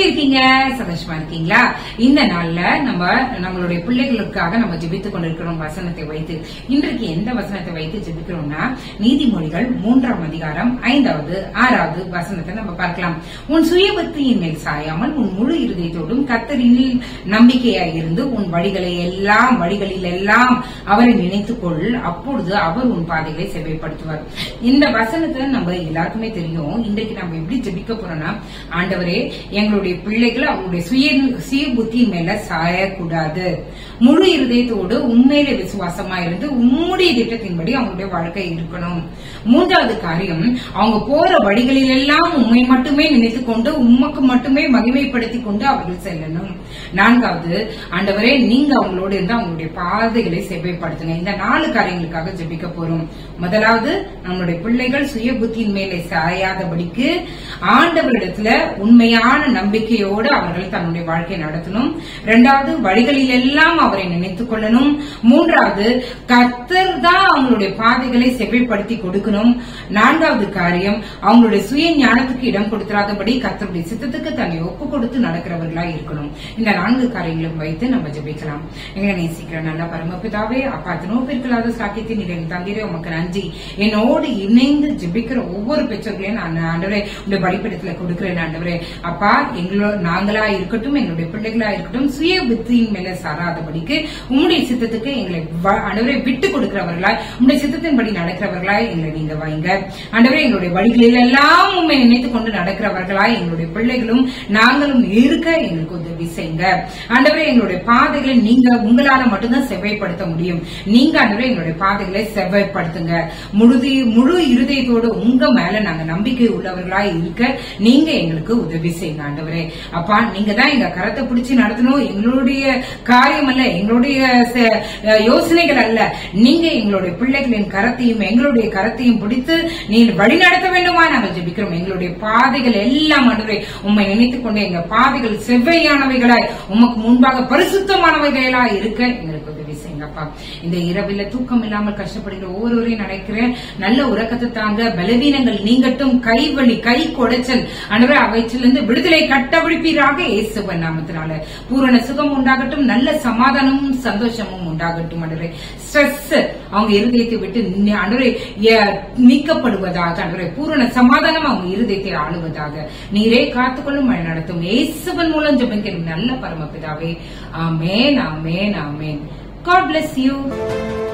இருக்கீங்க? சந்தோஷமா இருக்கீங்களா? இந்த நாள்ல நம்மளுடைய பிள்ளைகளுக்காக நம்ம ஜெபித்துக் கொண்டிருக்கிறோம் வசனத்தை வைத்து. இன்றைக்கு எந்த வசனத்தை வைத்து ஜெபிக்கிறோம்னா, நீதிமொழிகள் 3ஆம் அதிகாரம் 5வது 6வது வசனத்தை நம்ம பார்க்கலாம். உன் சுயபக்தியின் மேல் சாயாமல் உன் முழு இருதயத்தோடும் கர்த்தரில் நம்பிக்கையாய் இருந்து உன் வழிகளில் எல்லாம் அவரை நினைத்துக்கொள், அப்பொழுது அவர் உன் பாதைகளை செவ்வாய்ப்படுத்துவார். இந்த வசனத்தை நம்ம எல்லாருக்குமே தெரியும். இன்றைக்கு நம்ம எப்படி ஜெபிக்க போறோம்னா, ஆண்டவரே, எங்களுடைய பிள்ளைகள் அவங்களுடைய சுய புத்தியின் மேல சாயக்கூடாது, முழு இருதயத்தோடு உண்மையிலே விசுவாசமா இருந்து உம்முடைய திட்டத்தின்படி அவங்களுடைய வாழ்க்கை இருக்கணும். 3வது காரியம், அவங்க போற வழிகளில் எல்லாம் உண்மை மட்டுமே நினைத்துக் கொண்டு உமக்கு மட்டுமே மகிமைப்படுத்திக் கொண்டு அவர்கள் செல்லணும். 4வது, ஆண்டவரே, நீங்க அவங்களோடு இருந்து அவங்களுடைய பாதைகளை செவ்வாய்ப்படுத்துங்க. இந்த 4 காரியங்களுக்காக ஜெபிக்க போறோம். முதலாவது, நம்மளுடைய பிள்ளைகள் சுய புத்தியின் மேலே சாயாதபடிக்கு ஆண்டவரிடத்துல உண்மையான நம்பிக்கையோடு அவர்கள் தன்னுடைய வாழ்க்கையை நடத்தணும். 2வது, வழிகளில் எல்லாம் அவரை நினைத்துக் கொள்ளணும். 3வது, கர்த்தர் தான் அவங்களுடைய பாதைகளை செவ்வாய்ப்படுத்தி கொடுக்கணும். 4வது காரியம், அவங்களுடைய சுய ஞானத்துக்கு இடம் கொடுத்துறாதபடி கர்த்தருடைய சித்தத்துக்கு தன்னை ஒப்பு கொடுத்து நடக்கிறவர்களா இருக்கணும். இந்த 4 காரியங்களும் வைத்து நம்ம ஜெபிக்கலாம். எங்களை நேசிக்கிற நல்ல பரமபிதாவே, அப்பா, நோப்பிற்களாத சாக்கியத்தின் இதை தந்திரே உமக்கு நன்றி. என்னோடு இணைந்து ஜெபிக்கிற ஒவ்வொரு பெற்றோர்களையும் நான் ஆண்டவரே உடைய படிப்பிடத்துல கொடுக்கிறேன். ஆண்டவரே அப்பா, நாங்களா இருக்கட்டும், எங்களுடைய பிள்ளைகளா இருக்கட்டும், சுய புத்தியின் மேல சாராதபடிக்கு உம்முடைய சித்தத்துக்கு எங்களை ஆண்டவரை விட்டு கொடுக்கிறவர்களாய், உம்முடைய சித்தத்தின்படி நடக்கிறவர்களாய் எங்களை நீங்க வைங்க. ஆண்டவரே, எங்களுடைய வழிகளில் எல்லாம் உண்மை நினைத்துக் கொண்டு நடக்கிறவர்களாய் எங்களுடைய பிள்ளைகளும் நாங்களும் இருக்க எங்களுக்கு உதவி செய்யுங்க. ஆண்டவரே, எங்களுடைய பாதைகளை நீங்க உங்களால மட்டும்தான் செவ்வாய்ப்படுத்த முடியும். நீங்க ஆண்டவரே எங்களுடைய பாதைகளை செவ்வாய்ப்படுத்துங்க. முழு இருதயத்தோடு உங்க மேல நாங்க நம்பிக்கை உள்ளவர்களாய் இருக்க நீங்க எங்களுக்கு உதவி செய்யுங்க. ஆண்டவரே அப்பா, நீங்க தான் எங்க கரத்தை பிடிச்சி நடத்தணும். எங்களுடைய காரியம் அல்ல, எங்களுடைய யோசனைகள் அல்ல. நீங்க எங்களுடைய பிள்ளைகளின் கரத்தையும் எங்களுடைய கரத்தையும் பிடித்து நீ வழி நடத்த வேண்டுமா நாங்கள் ஜெபிக்கிறோம். எங்களுடைய பாதைகள் எல்லாம் ஆண்டவரே உம்மை நினைத்துக் கொண்டு எங்க பாதைகள் செவ்வையானவைகளாய் உமக்கு முன்பாக பரிசுத்தமானவைகளாய் இருக்க எங்களுக்கு உதவி செய்யுங்கப்பா. இந்த இரவில தூக்கம் இல்லாமல் கஷ்டப்படுகிற ஒவ்வொருவரையும் நினைக்கிறேன். நல்ல உறக்கத்தை தாங்க, பலவீனங்கள் நீங்கட்டும், கை வலி, கை கொடைச்சல் ஆண்டவரே அவற்றிலிருந்து விடுதலை கட்டவிழ்ப்பீராக இயேசுவின் நாமத்தினால. பூரண சுகம் உண்டாகட்டும், நல்ல சமாதானமும் சந்தோஷமும் உண்டாகட்டும். ஆண்டவரே, ஸ்ட்ரெஸ் அவங்க இருதயத்தை விட்டு ஆண்டவரே நீக்கப்படுவதாக. ஆண்டவரே, பூரண சமாதானம் அவங்க இருதயத்தை ஆளுவதாக. நீரே காத்துக்கொள்ளும், வழி நடத்தும். இயேசுவின் மூலம் ஜெபிக்கிறேன் நல்ல பரமபிதாவே. ஆமென், ஆமென், ஆமென். God bless you.